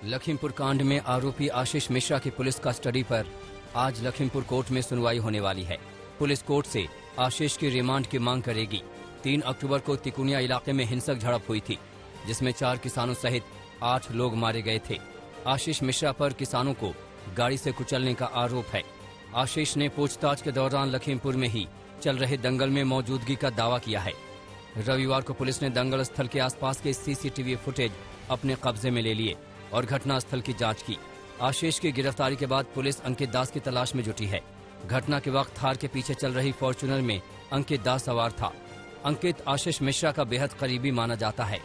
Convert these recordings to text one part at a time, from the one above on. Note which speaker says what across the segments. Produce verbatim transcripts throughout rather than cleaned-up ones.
Speaker 1: लखीमपुर कांड में आरोपी आशीष मिश्रा की पुलिस कस्टडी पर आज लखीमपुर कोर्ट में सुनवाई होने वाली है। पुलिस कोर्ट से आशीष की रिमांड की मांग करेगी। तीन अक्टूबर को तिकुनिया इलाके में हिंसक झड़प हुई थी, जिसमें चार किसानों सहित आठ लोग मारे गए थे। आशीष मिश्रा पर किसानों को गाड़ी से कुचलने का आरोप है। आशीष ने पूछताछ के दौरान लखीमपुर में ही चल रहे दंगल में मौजूदगी का दावा किया है। रविवार को पुलिस ने दंगल स्थल के आसपास के सीसीटीवी फुटेज अपने कब्जे में ले लिए और घटनास्थल की जांच की। आशीष की गिरफ्तारी के बाद पुलिस अंकित दास की तलाश में जुटी है। घटना के वक्त थार के पीछे चल रही फॉर्च्यूनर में अंकित दास सवार था। अंकित आशीष मिश्रा का बेहद करीबी माना जाता है।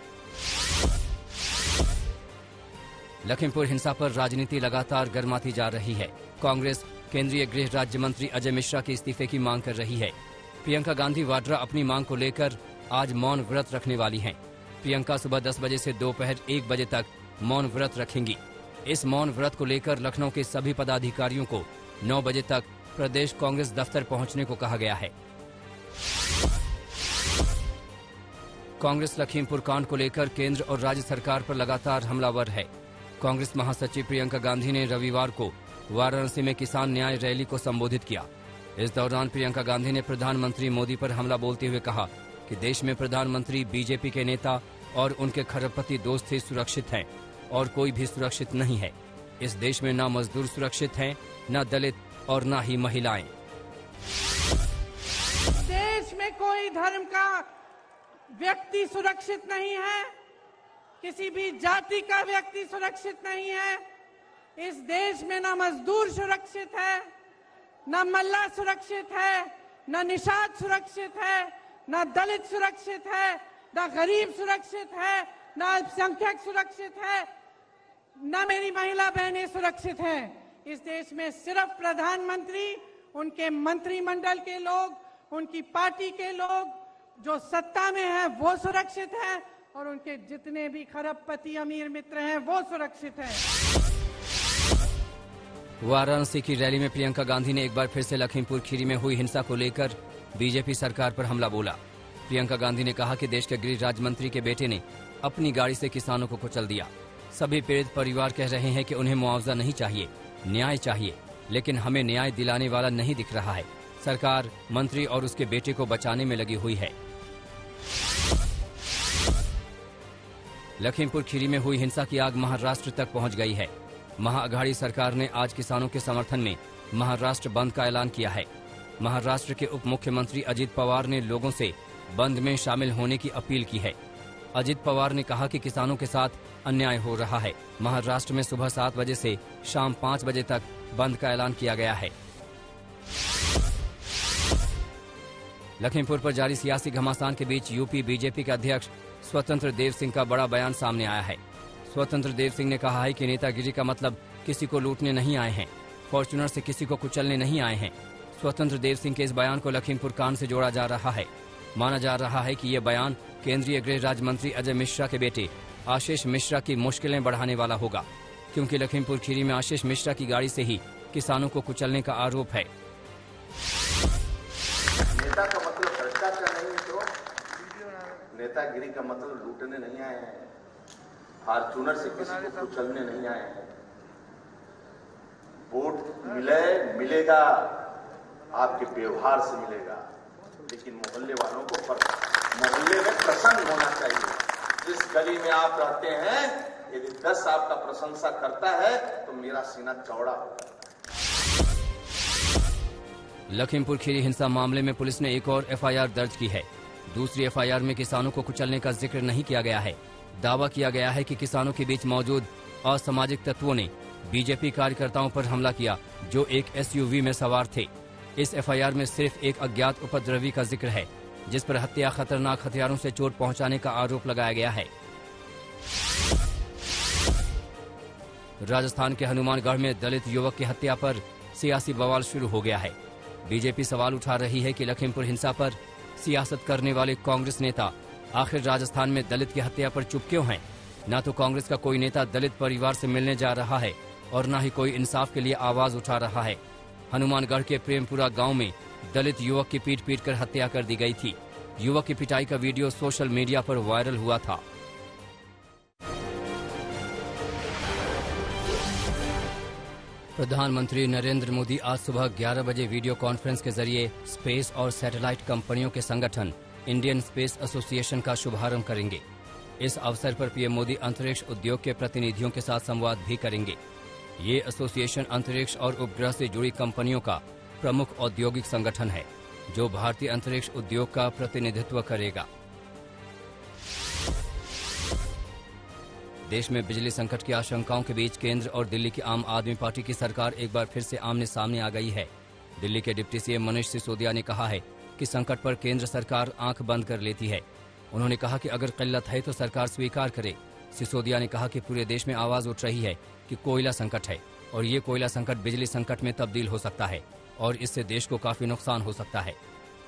Speaker 1: लखीमपुर हिंसा पर राजनीति लगातार गर्माती जा रही है। कांग्रेस केंद्रीय गृह राज्य मंत्री अजय मिश्रा के इस्तीफे की मांग कर रही है। प्रियंका गांधी वाड्रा अपनी मांग को लेकर आज मौन व्रत रखने वाली हैं। प्रियंका सुबह दस बजे से दोपहर एक बजे तक मौन व्रत रखेंगी। इस मौन व्रत को लेकर लखनऊ के सभी पदाधिकारियों को नौ बजे तक प्रदेश कांग्रेस दफ्तर पहुंचने को कहा गया है। कांग्रेस लखीमपुर कांड को लेकर केंद्र और राज्य सरकार पर लगातार हमलावर है। कांग्रेस महासचिव प्रियंका गांधी ने रविवार को वाराणसी में किसान न्याय रैली को संबोधित किया। इस दौरान प्रियंका गांधी ने प्रधानमंत्री मोदी पर हमला बोलते हुए कहा कि देश में प्रधानमंत्री बीजेपी के नेता और उनके खरबपति दोस्त ही सुरक्षित हैं और कोई भी सुरक्षित नहीं है। इस देश में न मजदूर सुरक्षित हैं, न दलित और न ही महिलाएं।
Speaker 2: देश में कोई धर्म का व्यक्ति सुरक्षित नहीं है, किसी भी जाति का व्यक्ति सुरक्षित नहीं है। इस देश में न मजदूर सुरक्षित है, न मल्ला सुरक्षित है, न निषाद सुरक्षित है, न दलित सुरक्षित है, न गरीब सुरक्षित है, न अल्पसंख्यक सुरक्षित है, न मेरी महिला बहनें सुरक्षित हैं। इस देश में सिर्फ प्रधानमंत्री, उनके मंत्रिमंडल के लोग, उनकी पार्टी के लोग जो सत्ता में हैं वो सुरक्षित हैं और उनके जितने भी खरबपति अमीर मित्र हैं वो सुरक्षित हैं।
Speaker 1: वाराणसी की रैली में प्रियंका गांधी ने एक बार फिर से लखीमपुर खीरी में हुई हिंसा को लेकर बीजेपी सरकार पर हमला बोला। प्रियंका गांधी ने कहा कि देश के गृह राज्य मंत्री के बेटे ने अपनी गाड़ी से किसानों को कुचल दिया। सभी पीड़ित परिवार कह रहे हैं कि उन्हें मुआवजा नहीं चाहिए, न्याय चाहिए, लेकिन हमें न्याय दिलाने वाला नहीं दिख रहा है। सरकार मंत्री और उसके बेटे को बचाने में लगी हुई है। लखीमपुर खीरी में हुई हिंसा की आग महाराष्ट्र तक पहुंच गई है। महाअघाड़ी सरकार ने आज किसानों के समर्थन में महाराष्ट्र बंद का ऐलान किया है। महाराष्ट्र के उप मुख्यमंत्री अजित पवार ने लोगों से बंद में शामिल होने की अपील की है। अजित पवार ने कहा कि किसानों के साथ अन्याय हो रहा है। महाराष्ट्र में सुबह सात बजे से शाम पाँच बजे तक बंद का ऐलान किया गया है। लखीमपुर पर जारी सियासी घमासान के बीच यूपी बीजेपी के अध्यक्ष स्वतंत्र देव सिंह का बड़ा बयान सामने आया है। स्वतंत्र देव सिंह ने कहा है कि नेतागिरी का मतलब किसी को लूटने नहीं आए हैं, फॉर्च्यूनर से किसी को कुचलने नहीं आए हैं। स्वतंत्र देव सिंह के इस बयान को लखीमपुर कांड से जोड़ा जा रहा है। माना जा रहा है कि ये बयान केंद्रीय गृह राज्य मंत्री अजय मिश्रा के बेटे आशीष मिश्रा की मुश्किलें बढ़ाने वाला होगा, क्योंकि लखीमपुर खीरी में आशीष मिश्रा की गाड़ी से ही किसानों को कुचलने का आरोप है।
Speaker 3: नेता का मतलब भ्रष्टाचार नहीं तो नेतागिरी का मतलब लूटने नहीं आए हैं, फॉर्च्यूनर से किसी को कुचलने नहीं आए हैं। वोट मिले मिलेगा, आपके व्यवहार से मिलेगा, लेकिन मोहल्ले वालों को मोहल्ले में प्रसन्न होना चाहिए। जिस गली में आप रहते हैं, यदि दस आपका प्रशंसा करता है तो मेरा सीना चौड़ा होगा।
Speaker 1: लखीमपुर खीरी हिंसा मामले में पुलिस ने एक और एफ आई आर दर्ज की है। दूसरी एफ आई आर में किसानों को कुचलने का जिक्र नहीं किया गया है। दावा किया गया है कि किसानों के बीच मौजूद असामाजिक तत्वों ने बीजेपी कार्यकर्ताओं पर हमला किया, जो एक एस यू वी में सवार थे। इस एफ आई आर में सिर्फ एक अज्ञात उपद्रवी का जिक्र है, जिस पर हत्या, खतरनाक हथियारों से चोट पहुंचाने का आरोप लगाया गया है। राजस्थान के हनुमानगढ़ में दलित युवक की हत्या पर सियासी बवाल शुरू हो गया है। बीजेपी सवाल उठा रही है कि लखीमपुर हिंसा पर सियासत करने वाले कांग्रेस नेता आखिर राजस्थान में दलित की हत्या पर चुप क्यों हैं? न तो कांग्रेस का कोई नेता दलित परिवार से मिलने जा रहा है और न ही कोई इंसाफ के लिए आवाज उठा रहा है। हनुमानगढ़ के प्रेमपुरा गांव में दलित युवक की पीट पीट कर हत्या कर दी गई थी। युवक की पिटाई का वीडियो सोशल मीडिया पर वायरल हुआ था। प्रधानमंत्री नरेंद्र मोदी आज सुबह ग्यारह बजे वीडियो कॉन्फ्रेंस के जरिए स्पेस और सैटेलाइट कंपनियों के संगठन इंडियन स्पेस एसोसिएशन का शुभारंभ करेंगे। इस अवसर पर पीएम मोदी अंतरिक्ष उद्योग के प्रतिनिधियों के साथ संवाद भी करेंगे। ये एसोसिएशन अंतरिक्ष और उपग्रह से जुड़ी कंपनियों का प्रमुख औद्योगिक संगठन है, जो भारतीय अंतरिक्ष उद्योग का प्रतिनिधित्व करेगा। देश में बिजली संकट की आशंकाओं के बीच केंद्र और दिल्ली की आम आदमी पार्टी की सरकार एक बार फिर से आमने सामने आ गई है। दिल्ली के डिप्टी सीएम मनीष सिसोदिया ने कहा है कि संकट पर केंद्र सरकार आंख बंद कर लेती है। उन्होंने कहा कि अगर किल्लत है तो सरकार स्वीकार करे। सिसोदिया ने कहा कि पूरे देश में आवाज उठ रही है कि कोयला संकट है और ये कोयला संकट बिजली संकट में तब्दील हो सकता है और इससे देश को काफी नुकसान हो सकता है।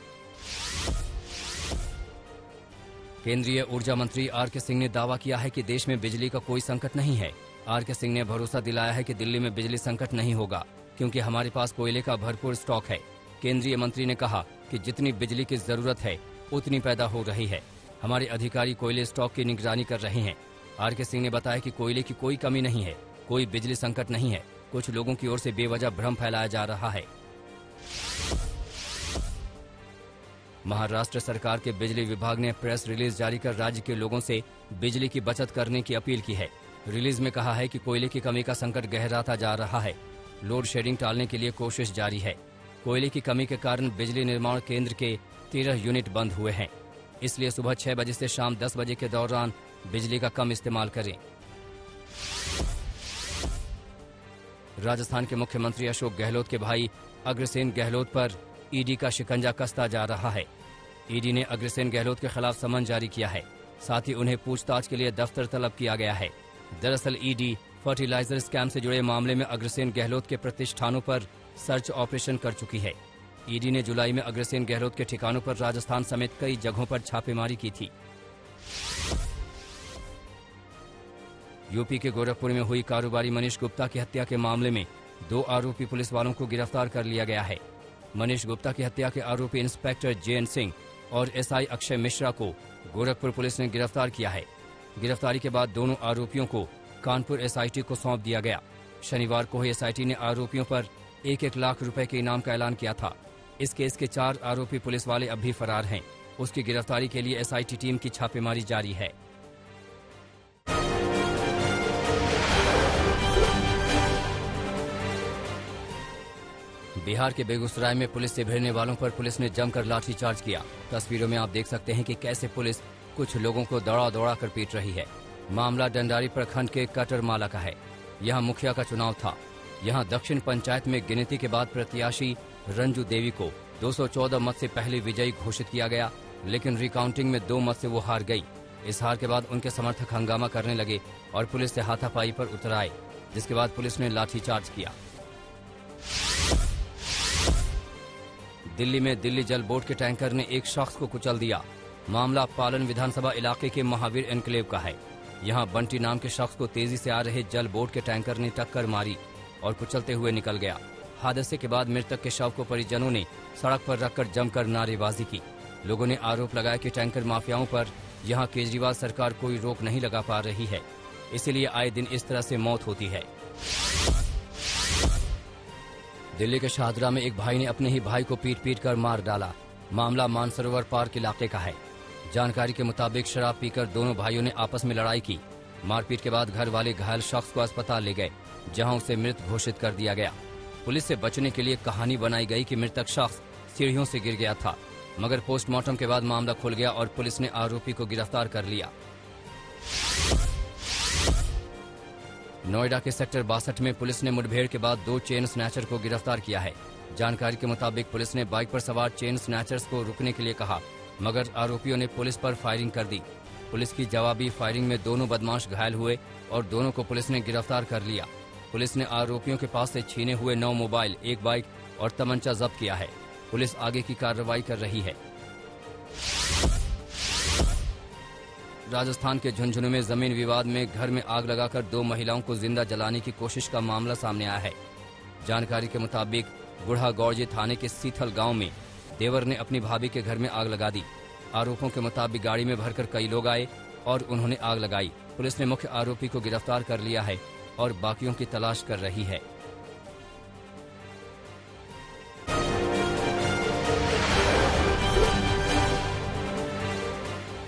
Speaker 1: केंद्रीय ऊर्जा मंत्री आर के सिंह ने दावा किया है कि देश में बिजली का कोई संकट नहीं है। आर के सिंह ने भरोसा दिलाया है कि दिल्ली में बिजली संकट नहीं होगा क्योंकि हमारे पास कोयले का भरपूर स्टॉक है। केंद्रीय मंत्री ने कहा कि जितनी बिजली की जरूरत है उतनी पैदा हो रही है। हमारे अधिकारी कोयले स्टॉक की निगरानी कर रहे हैं। आर के सिंह ने बताया कि कोयले की कोई कमी नहीं है, कोई बिजली संकट नहीं है। कुछ लोगों की ओर से बेवजह भ्रम फैलाया जा रहा है। महाराष्ट्र सरकार के बिजली विभाग ने प्रेस रिलीज जारी कर राज्य के लोगों से बिजली की बचत करने की अपील की है। रिलीज में कहा है कि कोयले की कमी का संकट गहराता जा रहा है। लोड शेडिंग टालने के लिए कोशिश जारी है। कोयले की कमी के कारण बिजली निर्माण केंद्र के तेरह यूनिट बंद हुए हैं, इसलिए सुबह छह बजे से शाम दस बजे के दौरान बिजली का कम इस्तेमाल करें। राजस्थान के मुख्यमंत्री अशोक गहलोत के भाई अग्रसेन गहलोत पर ईडी का शिकंजा कसता जा रहा है। ईडी ने अग्रसेन गहलोत के खिलाफ समन जारी किया है, साथ ही उन्हें पूछताछ के लिए दफ्तर तलब किया गया है। दरअसल ईडी फर्टिलाइजर स्कैम से जुड़े मामले में अग्रसेन गहलोत के प्रतिष्ठानों पर सर्च ऑपरेशन कर चुकी है। ईडी ने जुलाई में अग्रसेन गहलोत के ठिकानों पर राजस्थान समेत कई जगहों पर छापेमारी की थी। यूपी के गोरखपुर में हुई कारोबारी मनीष गुप्ता की हत्या के मामले में दो आरोपी पुलिस वालों को गिरफ्तार कर लिया गया है। मनीष गुप्ता की हत्या के आरोपी इंस्पेक्टर जैन सिंह और एसआई अक्षय मिश्रा को गोरखपुर पुलिस ने गिरफ्तार किया है। गिरफ्तारी के बाद दोनों आरोपियों को कानपुर एसआईटी को सौंप दिया गया। शनिवार को ही एसआईटी ने आरोपियों पर एक एक लाख रुपए के इनाम का ऐलान किया था। इस केस के चार आरोपी पुलिस वाले अब भी फरार हैं। उसकी गिरफ्तारी के लिए एसआईटी टीम की छापेमारी जारी है। बिहार के बेगूसराय में पुलिस से भिड़ने वालों पर पुलिस ने जमकर लाठीचार्ज किया। तस्वीरों में आप देख सकते हैं कि कैसे पुलिस कुछ लोगों को दौड़ा दौड़ा कर पीट रही है। मामला डंडारी प्रखंड के कटरमाला का है। यहाँ मुखिया का चुनाव था। यहाँ दक्षिण पंचायत में गिनती के बाद प्रत्याशी रंजू देवी को दो सौ चौदह मत से पहले विजयी घोषित किया गया, लेकिन रिकाउंटिंग में दो मत से वो हार गई। इस हार के बाद उनके समर्थक हंगामा करने लगे और पुलिस से हाथापाई पर उतर आए, जिसके बाद पुलिस ने लाठीचार्ज किया। दिल्ली में दिल्ली जल बोर्ड के टैंकर ने एक शख्स को कुचल दिया। मामला पालन विधानसभा इलाके के महावीर एनक्लेव का है। यहाँ बंटी नाम के शख्स को तेजी से आ रहे जल बोर्ड के टैंकर ने टक्कर मारी और कुचलते हुए निकल गया। हादसे के बाद मृतक के शव को परिजनों ने सड़क पर रखकर जमकर नारेबाजी की। लोगों ने आरोप लगाया कि टैंकर माफियाओं पर यहाँ केजरीवाल सरकार कोई रोक नहीं लगा पा रही है, इसीलिए आए दिन इस तरह से मौत होती है। दिल्ली के शाहदरा में एक भाई ने अपने ही भाई को पीट पीट कर मार डाला। मामला मानसरोवर पार्क इलाके का है। जानकारी के मुताबिक शराब पीकर दोनों भाइयों ने आपस में लड़ाई की। मारपीट के बाद घर वाले घायल शख्स को अस्पताल ले गए, जहां उसे मृत घोषित कर दिया गया। पुलिस से बचने के लिए कहानी बनाई गई कि मृतक शख्स सीढ़ियों से गिर गया था, मगर पोस्टमार्टम के बाद मामला खुल गया और पुलिस ने आरोपी को गिरफ्तार कर लिया। नोएडा के सेक्टर बासठ में पुलिस ने मुठभेड़ के बाद दो चेन स्नैचर को गिरफ्तार किया है। जानकारी के मुताबिक पुलिस ने बाइक पर सवार चेन स्नैचर्स को रुकने के लिए कहा, मगर आरोपियों ने पुलिस पर फायरिंग कर दी। पुलिस की जवाबी फायरिंग में दोनों बदमाश घायल हुए और दोनों को पुलिस ने गिरफ्तार कर लिया। पुलिस ने आरोपियों के पास से छीने हुए नौ मोबाइल, एक बाइक और तमंचा जब्त किया है। पुलिस आगे की कार्रवाई कर रही है। राजस्थान के झुंझुनू में जमीन विवाद में घर में आग लगाकर दो महिलाओं को जिंदा जलाने की कोशिश का मामला सामने आया है। जानकारी के मुताबिक बुढ़ा गौड़जी थाने के सीथल गांव में देवर ने अपनी भाभी के घर में आग लगा दी। आरोपों के मुताबिक गाड़ी में भरकर कई लोग आए और उन्होंने आग लगाई। पुलिस ने मुख्य आरोपी को गिरफ्तार कर लिया है और बाकियों की तलाश कर रही है।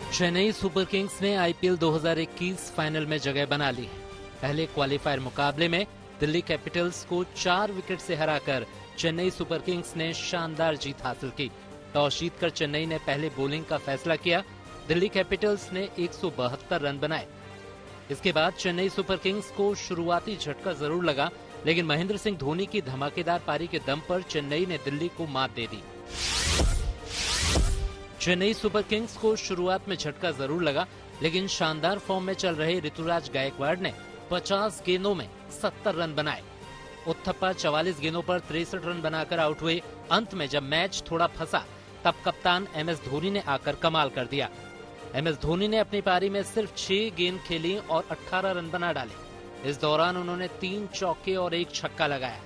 Speaker 4: चेन्नई सुपर किंग्स ने आईपीएल दो हज़ार इक्कीस फाइनल में जगह बना ली है। पहले क्वालिफायर मुकाबले में दिल्ली कैपिटल्स को चार विकेट से हराकर चेन्नई सुपर किंग्स ने शानदार जीत हासिल की। टॉस जीतकर चेन्नई ने पहले बॉलिंग का फैसला किया। दिल्ली कैपिटल्स ने एक सौ बहत्तर रन बनाए। इसके बाद चेन्नई सुपर किंग्स को शुरुआती झटका जरूर लगा, लेकिन महेंद्र सिंह धोनी की धमाकेदार पारी के दम पर चेन्नई ने दिल्ली को मात दे दी। चेन्नई सुपर किंग्स को शुरुआत में झटका जरूर लगा, लेकिन शानदार फॉर्म में चल रहे ऋतुराज गायकवाड़ ने पचास गेंदों में सत्तर रन बनाए। उत्थप्पा चवालीस गेंदों पर तिरसठ रन बनाकर आउट हुए। अंत में जब मैच थोड़ा फंसा, तब कप्तान एम एस धोनी ने आकर कमाल कर दिया। एम एस धोनी ने अपनी पारी में सिर्फ छह गेंद खेली और अठारह रन बना डाले। इस दौरान उन्होंने तीन चौके और एक छक्का लगाया।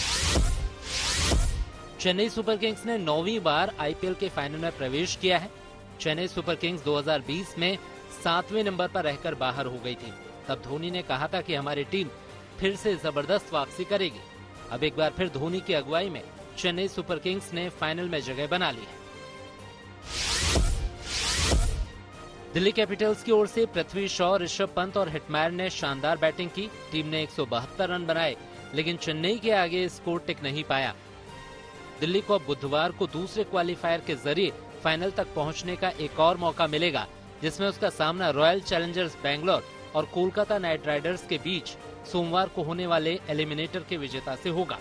Speaker 4: चेन्नई सुपर किंग्स ने नौवीं बार आईपीएल के फाइनल में प्रवेश किया है। चेन्नई सुपर किंग्स दो हज़ार बीस में सातवें नंबर पर रहकर बाहर हो गई थी। तब धोनी ने कहा था कि हमारी टीम फिर से जबरदस्त वापसी करेगी। अब एक बार फिर धोनी की अगुवाई में चेन्नई सुपर किंग्स ने फाइनल में जगह बना ली है। दिल्ली कैपिटल्स की ओर से पृथ्वी शॉ, ऋषभ पंत और हिटमैयर ने शानदार बैटिंग की। टीम ने एक सौ बहत्तर रन बनाए, लेकिन चेन्नई के आगे स्कोर टिक नहीं पाया। दिल्ली को अब बुधवार को दूसरे क्वालिफायर के जरिए फाइनल तक पहुंचने का एक और मौका मिलेगा, जिसमें उसका सामना रॉयल चैलेंजर्स बैंगलोर और कोलकाता नाइट राइडर्स के बीच सोमवार को होने वाले एलिमिनेटर के विजेता से होगा।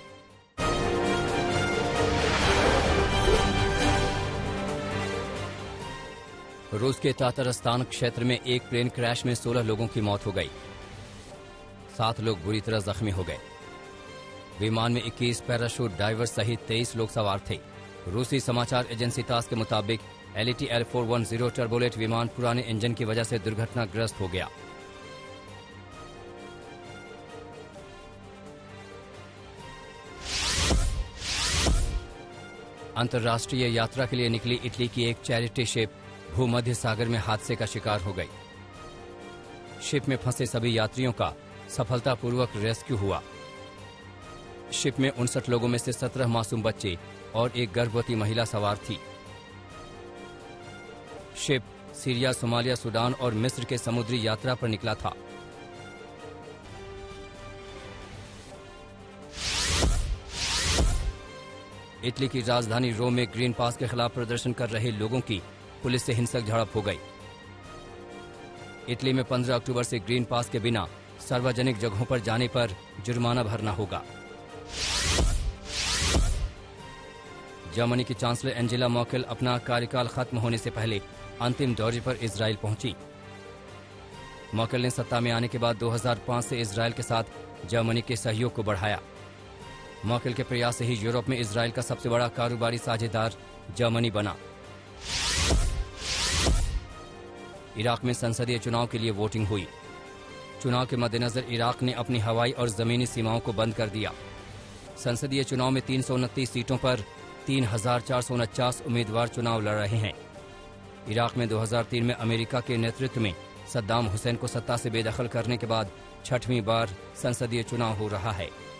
Speaker 1: रूस के तातरस्तान क्षेत्र में एक प्लेन क्रैश में सोलह लोगों की मौत हो गई। सात लोग बुरी तरह जख्मी हो गए। विमान में इक्कीस पैराशूट डाइवर सहित तेईस लोग सवार थे। रूसी समाचार एजेंसी तास के मुताबिक एल ई टी एल चार सौ दस टर्बोलेट विमान पुराने इंजन की वजह से दुर्घटनाग्रस्त हो गया। अंतर्राष्ट्रीय यात्रा के लिए निकली इटली की एक चैरिटी शिप भूमध्य सागर में हादसे का शिकार हो गई। शिप में फंसे सभी यात्रियों का सफलतापूर्वक रेस्क्यू हुआ। शिप में उनसठ लोगों में से सत्रह मासूम बच्चे और एक गर्भवती महिला सवार थी। शिप सीरिया, सोमालिया, सूडान और मिस्र के समुद्री यात्रा पर निकला था। इटली की राजधानी रोम में ग्रीन पास के खिलाफ प्रदर्शन कर रहे लोगों की पुलिस से हिंसक झड़प हो गई। इटली में पंद्रह अक्टूबर से ग्रीन पास के बिना सार्वजनिक जगहों पर जाने पर जुर्माना भरना होगा। जर्मनी की चांसलर एंजेला मर्केल अपना कार्यकाल खत्म होने से पहले अंतिम दौरे पर इजराइल पहुंची। मर्केल ने सत्ता में आने के बाद दो हज़ार पाँच से इजराइल के साथ जर्मनी के सहयोग को बढ़ाया। मर्केल के प्रयास से ही यूरोप में इजराइल का सबसे बड़ा कारोबारी साझेदार जर्मनी बना। इराक में संसदीय चुनाव के लिए वोटिंग हुई। चुनाव के मद्देनजर इराक ने अपनी हवाई और जमीनी सीमाओं को बंद कर दिया। संसदीय चुनाव में तीन सौ उनतीस सीटों पर तीन हजार चार सौ उनचास उम्मीदवार चुनाव लड़ रहे हैं। इराक में दो हज़ार तीन में अमेरिका के नेतृत्व में सद्दाम हुसैन को सत्ता से बेदखल करने के बाद छठवीं बार संसदीय चुनाव हो रहा है।